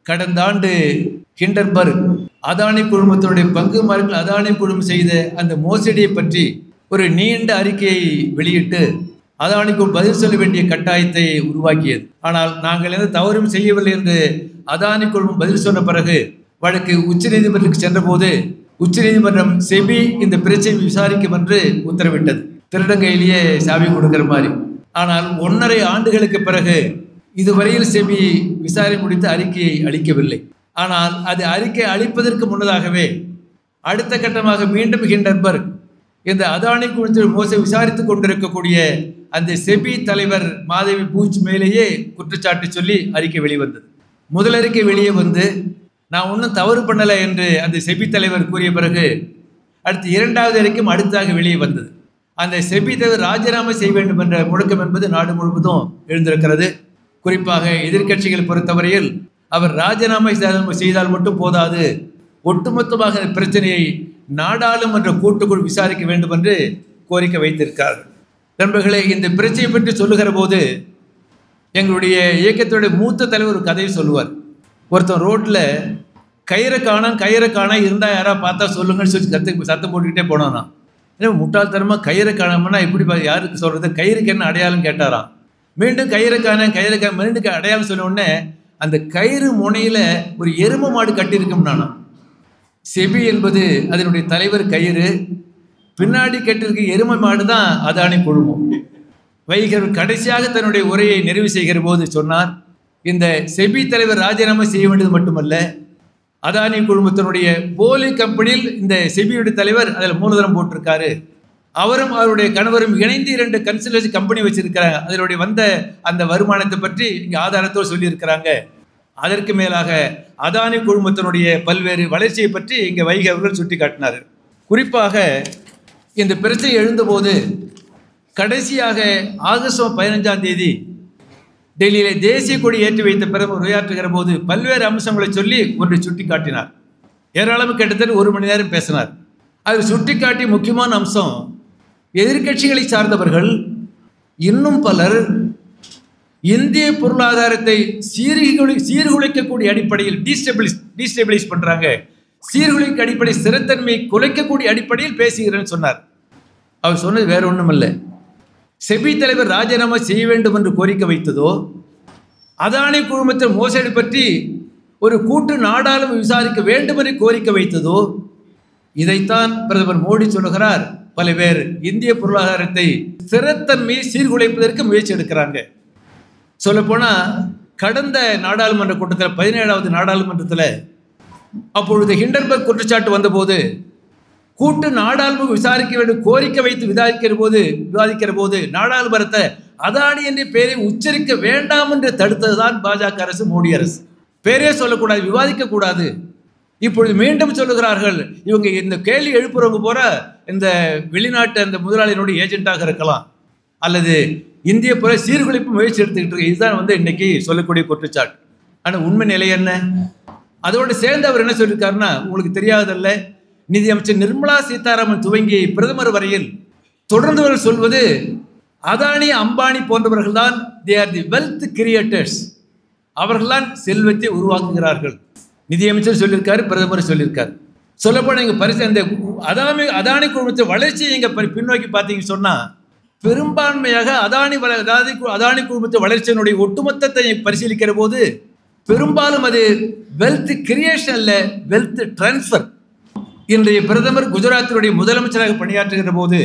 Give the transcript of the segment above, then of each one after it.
கடந்த ஆண்டு ஹிண்டன்பர்க் அதானி குழுமத்தினுடைய பங்குமார்கள் அதானி குழுமம் செய்த அந்த மோசடியை பற்றி ஒரு நீண்ட அறிக்கையை வெளியிட்டு அதானிக்கு பதில் சொல்ல வேண்டிய கட்டாயத்தை உருவாக்கியது. ஆனால் நாங்கள் எந்த தவறும் செய்யவில்லை என்று அதானி குழுமம் பதில் சொன்ன பிறகு வழக்கு உச்சநீதிமன்றத்துக்கு சென்றபோது உச்சநீதிமன்றம் செபி இந்த பிரச்சனை விசாரிக்கும் என்று உத்தரவிட்டது. திருடங்கையிலேயே சாவி கொடுக்கிற மாதிரி. ஆனால் 1.5 ஆண்டுகளுக்கு பிறகு இதுவரையில் செபி விசாரணை முடித்து அறிக்கையை அளிக்கவில்லை. ஆனால் அது அறிக்கை அளிப்பதற்கு முன்னதாகவே அடுத்த கட்டமாக மீண்டும் ஹிண்டன்பர்க் இந்த அதானி குழுமத்தில் மோசடி விசாரித்துக் கொண்டிருக்கக்கூடிய அந்த செபி தலைவர் மாதவி பூச் மேலேயே குற்றச்சாட்டு சொல்லி அறிக்கை வெளிவந்தது. முதல் அறிக்கை வெளியே வந்து நான் ஒன்றும் தவறு பண்ணலை என்று அந்த செபி தலைவர் கூறிய பிறகு அடுத்து 2வது அறிக்கையும் அடுத்ததாக வெளியே வந்தது. அந்த செபி தலைவர் ராஜினாமா செய்ய வேண்டும் என்ற முழக்கம் என்பது நாடு முழுவதும் எழுந்திருக்கிறது. குறிப்பாக எதிர்க்கட்சிகள் பொறுத்தவரையில் அவர் ராஜினாமா செய்தால் மட்டும் போதாது, ஒட்டுமொத்தமாக பிரச்சனையை நாடாளுமன்ற கூட்டுக்குழு விசாரிக்க வேண்டும் என்று கோரிக்கை வைத்திருக்கிறார்கள். நண்பர்களே, இந்த பிரச்சனையை பற்றி சொல்லுகிற போது எங்களுடைய இயக்கத்துடைய மூத்த தலைவர் ஒரு கதையை சொல்லுவார். ஒருத்தன் ரோட்டில் கயிறை காணா இருந்தால் யாராவது பார்த்தா சொல்லுங்கன்னு சொல்லி சத்தம் போட்டுக்கிட்டே போனானா. ஏன்னா முட்டாள்தனமாக கயிறை காணாமன்னா எப்படி யாருக்கு சொல்கிறது, கயிறுக்கு என்ன அடையாளம் கேட்டாராம். மீண்டும் கயிறை காண மீண்டும் அடையாளம் சொன்ன உடனே அந்த கயிறு முனையில் ஒரு எருமை மாடு கட்டியிருக்கும் நானா. செபி என்பது அதனுடைய தலைவர் கயிறு, பின்னாடி கட்டிருக்க எருமை மாடு தான் அதானி குழுமம். வைகர் கடைசியாக தன்னுடைய உரையை நிறைவு செய்கிற போது சொன்னார், இந்த செபி தலைவர் ராஜினாமா செய்ய வேண்டியது மட்டுமல்ல, அதானி குழுமத்தினுடைய போலி கம்பெனியில் இந்த செபியுடைய தலைவர் அதில் மூலதனம் போட்டிருக்காரு. அவரும் அவருடைய கணவரும் இணைந்து 2 கன்சல்டன்சி கம்பெனி வச்சிருக்கிறாங்க. அதனுடைய வந்த அந்த வருமானத்தை பற்றி இங்கே ஆதாரத்தோடு சொல்லியிருக்கிறாங்க. அதற்கு மேலாக அதானி குழுமத்தினுடைய பல்வேறு வளர்ச்சியை பற்றி இங்கே வைகை அவர்கள் சுட்டி காட்டினார். குறிப்பாக இந்த பிரச்சனை எழுந்தபோது கடைசியாக ஆகஸ்ட் 15ஆம் தேதி டெல்லியிலே தேசிய கொடி ஏற்றி வைத்த பிறகு உரையாற்றுகிற போது பல்வேறு அம்சங்களை சொல்லி ஒன்றை சுட்டி காட்டினார். ஏராளமாக கிட்டத்தட்ட 1 மணி நேரம் பேசினார். அது சுட்டி காட்டிய முக்கியமான அம்சம், எதிர்க்கட்சிகளை சார்ந்தவர்கள் இன்னும் பலர் இந்திய பொருளாதாரத்தை சீர்குலைக்கக்கூடிய அடிப்படையில் டீஸ்டெபிலைஸ் பண்றாங்க, சீர்குலைக்க அடிப்படை ஸ்திரத்தன்மையை குலைக்கக்கூடிய அடிப்படையில் பேசுகிறேன்னு சொன்னார். அவர் சொன்னது வேற ஒன்றுமல்ல, செபி தலைவர் ராஜினாமா செய்ய வேண்டும் என்று கோரிக்கை வைத்ததோ, அதானி குழுமத்தின் மோசடி பற்றி ஒரு கூட்டு நாடாளுமன்றம் விசாரிக்க வேண்டும் என்று கோரிக்கை வைத்ததோ, இதைத்தான் பிரதமர் மோடி சொல்லுகிறார். பல பேர் இந்திய பொருளாதாரத்தை ஸ்திரத்தன்மையை சீர்குலைப்பதற்கு முயற்சி எடுக்கிறாங்க. சொல்லப்போனால் கடந்த நாடாளுமன்ற கூட்டத்தில் 17வது நாடாளுமன்றத்தில் அப்பொழுது ஹிண்டன்பர்க் குற்றச்சாட்டு வந்தபோது கூட்டு நாடாளுமன்றம் விசாரிக்க வேண்டும் கோரிக்கை வைத்து விவாதிக்கிற போது நாடாளுமன்றத்தை அதானி என்ற பெயரை உச்சரிக்க வேண்டாம் என்று தடுத்ததுதான் பாஜக அரசு, மோடி அரசு. பேரே சொல்லக்கூடாது, விவாதிக்க கூடாது. இப்பொழுது மீண்டும் சொல்லுகிறார்கள், இவங்க இந்த கேள்வி எழுப்புறவங்க போற இந்த வெளிநாட்டு அந்த முதலாளியினுடைய ஏஜென்ட்டாக இருக்கலாம் அல்லது இந்திய புற சீர்குலைப்பு முயற்சி எடுத்துக்கிட்டு இருக்கு. இதுதான் இன்னைக்கு சொல்லக்கூடிய குற்றச்சாட்டு. ஆனால் உண்மை நிலை என்ன? அதோடு சேர்ந்து அவர் என்ன சொல்லியிருக்காருன்னா, உங்களுக்கு தெரியாதல்ல, நிதியமைச்சர் நிர்மலா சீதாராமன் துவங்கி பிரதமர் வரையில் தொடர்ந்து சொல்வது அதானி அம்பானி போன்றவர்கள் தான் they are the wealth creators, அவர்கள்தான் செல்வத்தை உருவாக்குகிறார்கள். நிதியமைச்சர் சொல்லியிருக்காரு, பிரதமர் சொல்லியிருக்காரு. சொல்லப்போனால் இங்கே பரிசு அந்த அதானி குழுமத்தை வளர்ச்சியை இங்கே பின்னோக்கி பார்த்தீங்கன்னு சொன்னால் பெரும்பான்மையாக அதானி குழுமத்தை வளர்ச்சியினுடைய ஒட்டுமொத்தத்தை பரிசீலிக்கிற போது பெரும்பாலும் அது வெல்த் கிரியேஷன் அல்ல, வெல்த் டிரான்ஸ்ஃபர். இன்றைய பிரதமர் குஜராத்தினுடைய முதலமைச்சராக பணியாற்றுகிற போது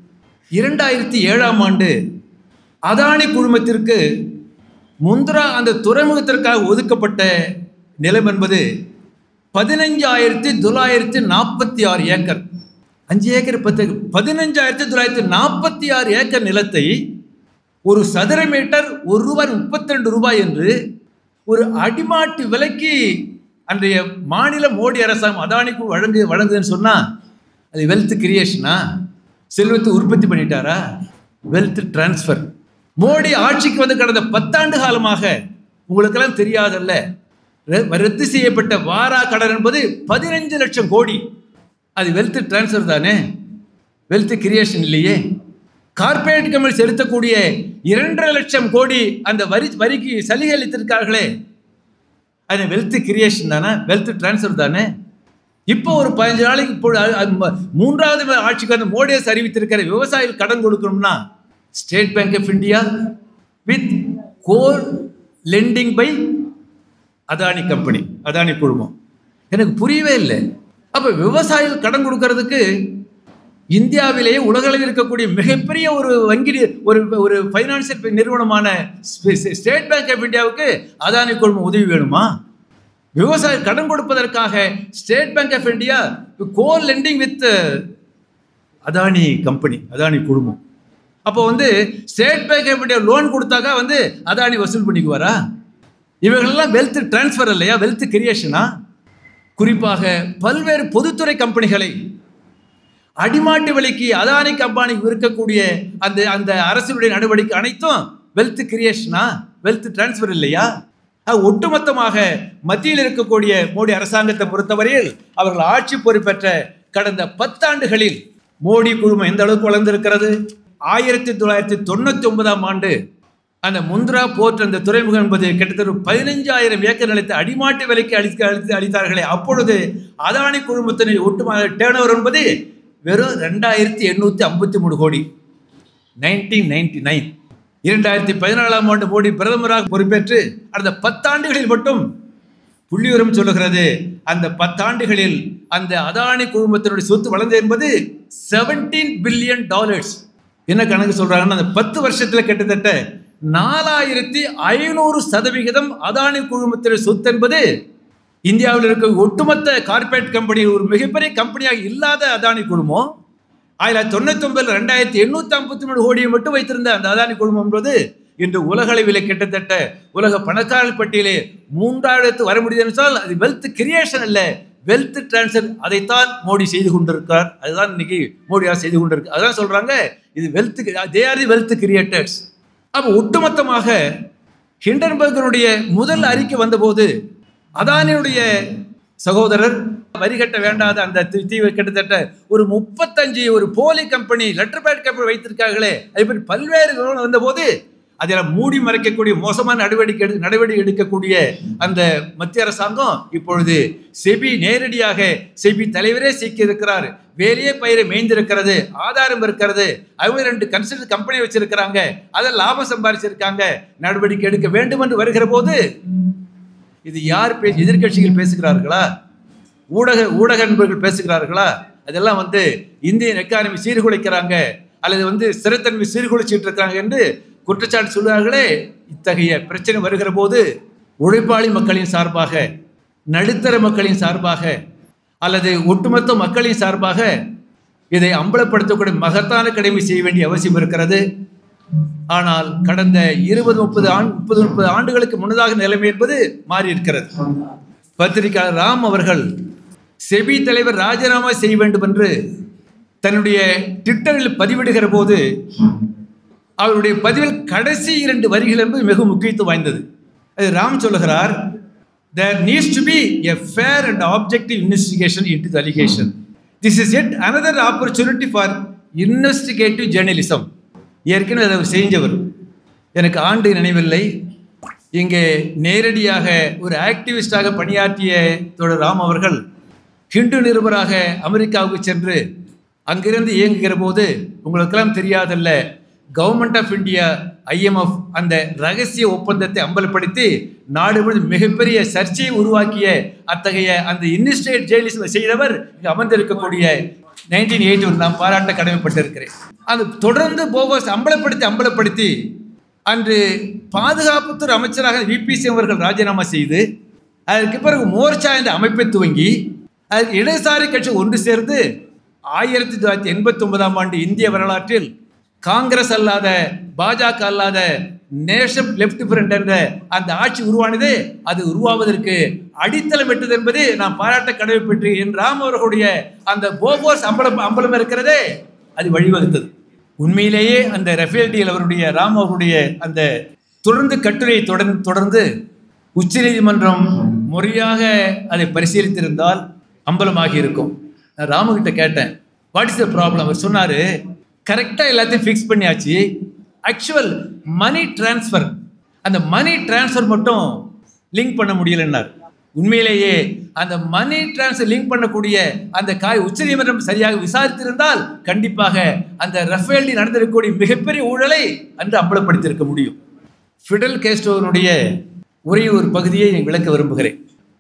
2007ஆம் ஆண்டு அதானி குழுமத்திற்கு முந்த்ரா அந்த துறைமுகத்திற்காக ஒதுக்கப்பட்ட நிலம் என்பது 15,946 ஏக்கர். 5 ஏக்கர் 10 15,946 ஏக்கர் நிலத்தை ஒரு சதுர மீட்டர் ₹1.32 என்று ஒரு அடிமாட்டு விலைக்கு அன்றைய மாநில மோடி அரசாங்கம் அதானிக்கு வழங்குதுன்னு சொன்னால் அது வெல்த் கிரியேஷனா? செல்வத்தை உற்பத்தி பண்ணிட்டாரா? Wealth transfer. மோடி ஆட்சிக்கு வந்து கடந்த 10 ஆண்டு காலமாக உங்களுக்கெல்லாம் தெரியாதல்ல, ரத்து செய்யப்பட்ட வாரா கடன் என்பது 15 லட்சம் கோடி. அது வெல்த் டிரான்ஸ்ஃபர் தானே, வெல்த் கிரியேஷன் இல்லையே. கார்பரேட் கம்பெனி செலுத்தக்கூடிய 2.5 லட்சம் கோடி அந்த வரிக்கு சலுகை அளித்திருக்கார்களே, அது வெல்த் கிரியேஷன் தானே, வெல்த் டிரான்ஸ்ஃபர் தானே. இப்போ ஒரு 15 நாளைக்கு இப்போ 3வது ஆட்சிக்கு அந்த மோடி அரசு அறிவித்திருக்கிற விவசாயிகள் கடன் கொடுக்கணும்னா State Bank of India with core lending by Adani company, Adani குழுமம். எனக்கு புரியவே இல்லை. அப்போ விவசாயிகள் கடன் கொடுக்கறதுக்கு இந்தியாவிலேயே உலகளவில் இருக்கக்கூடிய மிகப்பெரிய ஒரு வங்கி, ஒரு ஃபைனான்சியல் நிறுவனமான ஸ்டேட் பேங்க் ஆஃப் இந்தியாவுக்கு அதானி குழுமம் உதவி வேணுமா? விவசாய கடன் கொடுப்பதற்காக State Bank of India core lending with Adani company, Adani குழுமம். அப்போ State Bank of India loan கொடுத்தாக்கா அதானி வசூல் பண்ணிக்குவாரா? இவர்களெல்லாம் வெல்த் டிரான்ஸ்ஃபர் இல்லையா, வெல்த் கிரியேஷனா? குறிப்பாக பல்வேறு பொதுத்துறை கம்பெனிகளை அடிமாட்டு விலைக்கு அதானி கம்பெனிக்கு இருக்கக்கூடிய அந்த அரசுடைய நடவடிக்கை அனைத்தும் வெல்த் கிரியேஷனா, வெல்த் டிரான்ஸ்ஃபர் இல்லையா? ஒட்டுமொத்தமாக மத்தியில் இருக்கக்கூடிய மோடி அரசாங்கத்தை பொறுத்தவரையில் அவர்கள் ஆட்சி பொறுப்பேற்ற கடந்த 10 ஆண்டுகளில் மோடி குழுமம் எந்த அளவுக்கு வளர்ந்திருக்கிறது. 1999ஆம் ஆண்டு அந்த முந்த்ரா போர்ட், அந்த துறைமுகம் என்பது கிட்டத்தட்ட 15,000 ஏக்கர் நிலத்தை அடிமாட்டு விலைக்கு அளித்தார்களே. அப்பொழுது அதானி குழுமத்தின் ஒட்டுமொத்த டேர்ன் ஓவர் என்பது வெறும் 2,853 கோடி. 1999. 2014ஆம் ஆண்டு மோடி பிரதமராக பொறுப்பேற்று அந்த 10 ஆண்டுகளில் மட்டும் புள்ளிவிவரம் சொல்லுகிறது, அந்த 10 ஆண்டுகளில் அந்த அதானி குழுமத்தினுடைய சொத்து வளர்ந்தது என்பது $17 பில்லியன். என்ன கணக்கு சொல்றாங்கன்னா, அந்த 10 வருஷத்துல கிட்டத்தட்ட 4500% அதானி குழுமத்தினுடைய சொத்து என்பது இந்தியாவில் இருக்க ஒட்டுமொத்த கார்பரேட் கம்பெனி, ஒரு மிகப்பெரிய கம்பெனியாக இல்லாத அதானி குழுமம் 1999 2,853 கோடியை மட்டும் வைத்திருந்த அந்த அதானி குழுமம் என்பது இன்று உலகளவில் கிட்டத்தட்ட உலக பணக்காரர்கள் பட்டியலே 3வது வர முடியுது என்றால் அது வெல்த் கிரியேஷன் அல்ல, வெல்த் டிரான்ஸ்ஃபர். அதைத்தான் மோடி செய்து கொண்டிருக்கார். அதுதான் இன்னைக்கு மோடி அரசு செய்து கொண்டிருக்கு. அதான் சொல்றாங்க, இது wealth, they are the wealth creators. அப்போ ஒட்டுமொத்தமாக ஹிண்டன்பர்கனுடைய முதல் அறிக்கை வந்தபோது அதானியுடைய சகோதரர் வரி கட்ட வேண்டாத அந்த தீவை கிட்டத்தட்ட ஒரு 35 ஒரு போலி கம்பெனி, லெட்டர் பேட் கம்பெனி வைத்திருக்கார்களே, அதே மாதிரி பல்வேறு வந்தபோது அதில் மூடி மறைக்கக்கூடிய மோசமான நடவடிக்கை எடுக்கக்கூடிய அந்த மத்திய அரசாங்கம் இப்பொழுது செபி நேரடியாக செபி தலைவரே சீக்கி இருக்கிறார். வேலையே பயிரை மேய்ந்திருக்கிறது, ஆதாரம் இருக்கிறது, அவங்க 2 கன்சல்ட் கம்பெனி வச்சிருக்கிறாங்க, அதில் லாபம் சம்பாதிச்சிருக்காங்க, நடவடிக்கை எடுக்க வேண்டும் என்று வருகிற போது இது யார் எதிர்கட்சிகள் பேசுகிறார்களா, ஊடக நண்பர்கள் பேசுகிறார்களா? அதெல்லாம் இந்தியன் எக்கானமி சீர்குலைக்கிறாங்க அல்லது ஸ்திரத்தன்மை சீர்குலைச்சிட்டு இருக்காங்க என்று குற்றச்சாட்டு சொல்கிறார்களே. இத்தகைய பிரச்சனை வருகிற போது உழைப்பாளி மக்களின் சார்பாக, நடுத்தர மக்களின் சார்பாக அல்லது ஒட்டுமொத்த மக்களின் சார்பாக இதை அம்பலப்படுத்தக்கூடிய மகத்தான கடமை செய்ய வேண்டிய அவசியம் இருக்கிறது. ஆனால் கடந்த 20-30 ஆண்டுகளுக்கு முன்னதாக நிலைமை என்பது மாறி இருக்கிறது. பத்திரிகையாளர் ராம் அவர்கள் செபி தலைவர் ராஜினாமா செய்ய வேண்டும் என்று தன்னுடைய ட்விட்டரில் பதிவிடுகிற போது அவருடைய பதிவில் கடைசி 2 வரிகள் என்பது மிக முக்கியத்துவம் வாய்ந்தது. அது ராம் சொல்லுகிறார், there needs to be a fair and objective investigation into the allegation. This is yet another opportunity for investigative journalism. ஏற்கனவே அதை செஞ்சவர், எனக்கு ஆண்டு நினைவில்லை. இங்கே நேரடியாக ஒரு ஆக்டிவிஸ்டாக பணியாற்றிய தோழர் ராம் அவர்கள் ஹிந்து நிருபராக அமெரிக்காவுக்கு சென்று அங்கிருந்து இயங்குகிற போது உங்களுக்கெல்லாம் தெரியாதல்ல, கவர்மெண்ட் ஆஃப் இந்தியா IMF அந்த ரகசிய ஒப்பந்தத்தை அம்பலப்படுத்தி நாடு முழுவதும் மிகப்பெரிய சர்ச்சையை உருவாக்கிய அத்தகைய அந்த இன்வெஸ்டிகேட் ஜேர்னலிசம் செய்தவர் இங்கு அமர்ந்திருக்கக்கூடிய 1981 நாம் பாராட்ட கடமைப்பட்டிருக்கிறேன். அது தொடர்ந்து போகோஸ் அம்பலப்படுத்தி அன்று பாதுகாப்புத்துறை அமைச்சராக VPC அவர்கள் ராஜினாமா செய்து அதற்கு பிறகு மோர்ச்சா என்ற அமைப்பை துவங்கி அதற்கு இடதுசாரி கட்சி ஒன்று சேர்ந்து 1989ஆம் ஆண்டு இந்திய வரலாற்றில் காங்கிரஸ் அல்லாத, பாஜக அல்லாத நேஷனல் லெஃப்ட் ஃப்ரண்ட் என்ற அந்த ஆட்சி உருவானது. அது உருவாவதற்கு அடித்தளம் விட்டது என்பது நாம் பாராட்ட கடமைப்பட்டு என் ராம் அவர்களுடைய அந்த போகோஸ் அம்பலம் இருக்கிறதே அது வழிவகுத்தது. உண்மையிலேயே அந்த ரஃபேல் டீல் அவருடைய ராம் அவருடைய அந்த தொடர்ந்து கட்டுரையை தொடர்ந்து உச்சநீதிமன்றம் முறையாக அதை பரிசீலித்திருந்தால் அம்பலமாகி இருக்கும். நான் ராமுகிட்ட கேட்டேன், வாட் இஸ் த ப்ராப்ளம்? அவர் சொன்னார், கரெக்டாக எல்லாத்தையும் ஃபிக்ஸ் பண்ணியாச்சு, ஆக்சுவல் மணி டிரான்ஸ்ஃபர், அந்த மணி டிரான்ஸ்ஃபர் மட்டும் லிங்க் பண்ண முடியலன்னார். உண்மையிலேயே அந்த மணி டிரான்ஸ்ஃபர் லிங்க் பண்ணக்கூடிய அந்த உச்சநீதிமன்றம் சரியாக விசாரித்திருந்தால் கண்டிப்பாக அந்த ரஃபேல் நடந்திருக்கக்கூடிய மிகப்பெரிய ஊழலை அன்று அம்பலப்படுத்தியிருக்க முடியும். ஃபிடல் கேஸ்ட்ரோனுடைய ஒரே ஒரு பகுதியை விளக்க விரும்புகிறேன்.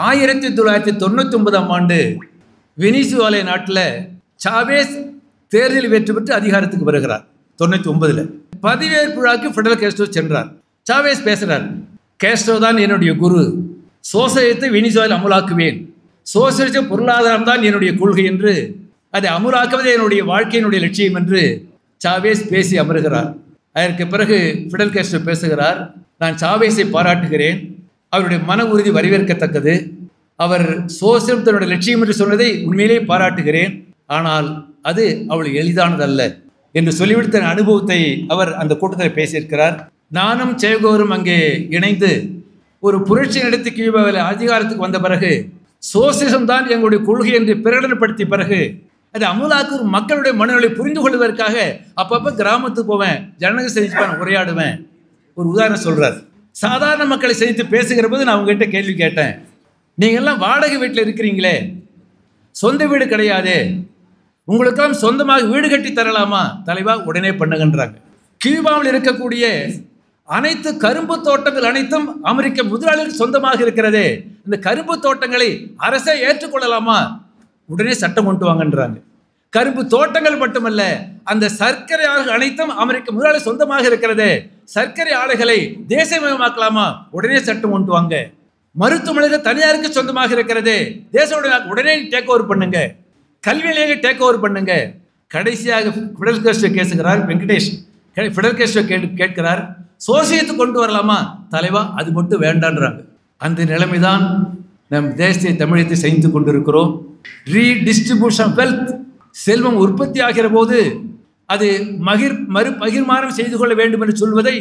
1999ஆம் ஆண்டு வெனிசுவேலா நாட்டில் சாவேஸ் தேர்தலில் வெற்றி பெற்று அதிகாரத்துக்கு வருகிறார். 99ல் பதவியேற்பு விழாவுக்கு ஃபிடல் கேஸ்ட்ரோ சென்றார். சாவேஸ் பேசுறார், கேஸ்ட்ரோ தான் என்னுடைய குரு, சோசலிசத்தை வெனிசுவேலாவில் அமுலாக்குவேன், சோசலிச பொருளாதாரம் தான் என்னுடைய கொள்கை என்று, அதை அமுலாக்குவதே என்னுடைய வாழ்க்கையினுடைய லட்சியம் என்று சாவேஸ் பேசி அமருகிறார். அதற்கு பிறகு ஃபிடல் கேஸ்ட்ரோ பேசுகிறார், நான் சாவேஸை பாராட்டுகிறேன், அவருடைய மன உறுதி வரவேற்கத்தக்கது, அவர் சோசலிசம் தன்னுடைய லட்சியம் என்று சொன்னதை உண்மையிலேயே பாராட்டுகிறேன், ஆனால் அது அவ்வளவு எளிதானதல்ல என்று சொல்லிவிட்டு தன் அனுபவத்தை அவர் அந்த கூட்டத்தில் பேசியிருக்கிறார். நானும் சேகோரும் அங்கே இணைந்து ஒரு புரட்சி நடத்தி கியூபாவில் அதிகாரத்துக்கு வந்த பிறகு சோசிசம் தான் எங்களுடைய கொள்கை என்று பிரகடனப்படுத்திய பிறகு அது அமுலாக்கும் மக்களுடைய மனநிலை புரிந்து கொள்வதற்காக அப்பப்போ கிராமத்துக்கு போவேன், ஜனநாயக சந்திப்பான், உரையாடுவேன். ஒரு உதாரணம் சொல்றார். சாதாரண மக்களை சந்தித்து பேசுகிற போது நான் அவங்ககிட்ட கேள்வி கேட்டேன், நீங்கள்லாம் வாடகை வீட்டில் இருக்கிறீங்களே, சொந்த வீடு கிடையாதே, உங்களுக்கெல்லாம் சொந்தமாக வீடு கட்டி தரலாமா? தலைவா உடனே பண்ணுங்கன்றாங்க. கியூபாவில் இருக்கக்கூடிய அனைத்து கரும்பு தோட்டங்கள் அனைத்தும் அமெரிக்க முதலாளிகளுக்கு சொந்தமாக இருக்கிறதே, இந்த கரும்பு தோட்டங்களை அரசே ஏற்றுக்கொள்ளலாமா? உடனே சட்டம் கொண்டு வாங்கன்றாங்க. கரும்பு தோட்டங்கள் மட்டுமல்ல, அந்த சர்க்கரை ஆலைகள் அனைத்தும் அமெரிக்க முதலாளி சொந்தமாக இருக்கிறதே, சர்க்கரை ஆலைகளை தேசியமயமாக்கலாமா? உடனே சட்டம் கொண்டு வாங்க. மருத்துவமனைகள் தனியாருக்கு சொந்தமாக இருக்கிறதே, உடனே டேக் ஓவர் பண்ணுங்க. கல்வி நிலையங்களை டேக் ஓவர் பண்ணுங்க. கடைசியாக ஃபிடல் கேஸ்ட்ரோ கேசுகிறார். வெங்கடேஷ் ஃபிடல் கேஸ்ட்ரோ கேட்கிறார், சோசியத்தை கொண்டு வரலாமா? தலைவா அது மட்டும் வேண்டான்றாங்க. அந்த நிலைமைதான் நம் தேசத்தை தமிழகத்தை செய்து கொண்டிருக்கிறோம். ரீடிஸ்ட்ரிபியூஷன் வெல்த், செல்வம் உற்பத்தி ஆகிற போது அது பகிர்மானம் செய்து கொள்ள வேண்டும் என்று சொல்வதை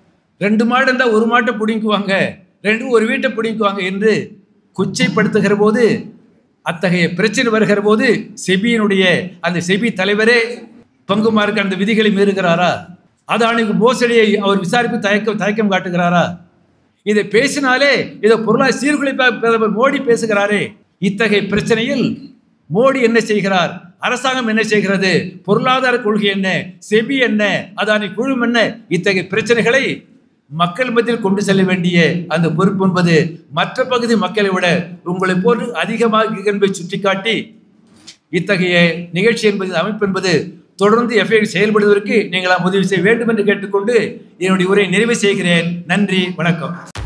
2 மாடு இருந்தால் 1 மாட்டை பிடிக்குவாங்க, 2 ஒரு வீட்டை பிடிக்குவாங்க என்று கொச்சைப்படுத்துகிற போது, அத்தகைய பிரச்சனை வருகிற போது செபியினுடைய அந்த செபி தலைவரே பங்குமாருக்கு அந்த விதிகளை மீறுகிறாரா? அதானிக்கு மோசடியை அவர் விசாரிப்பு தயக்கம் காட்டுகிறாரா? இதை பேசினாலே இதை பொருளாதார சீர்குலைப்பாக மோடி பேசுகிறாரே. இத்தகைய பிரச்சனையில் மோடி என்ன செய்கிறார், அரசாங்கம் என்ன செய்கிறது, பொருளாதார கொள்கை என்ன, செபி என்ன, அதானி குழுமம் என்ன, இத்தகைய பிரச்சனைகளை மக்கள் மத்தியில் கொண்டு செல்ல வேண்டிய அந்த பொறுப்பு என்பது மற்ற பகுதி மக்களை விட உங்களை போன்று அதிகமாக என்பதை சுட்டிக்காட்டி, இத்தகைய நிகழ்ச்சி என்பது அமைப்பு என்பது தொடர்ந்து செயல்படுவதற்கு நீங்கள் உதவி செய்ய வேண்டும் என்று கேட்டுக்கொண்டு என்னுடைய உரையை நிறைவு செய்கிறேன். நன்றி, வணக்கம்.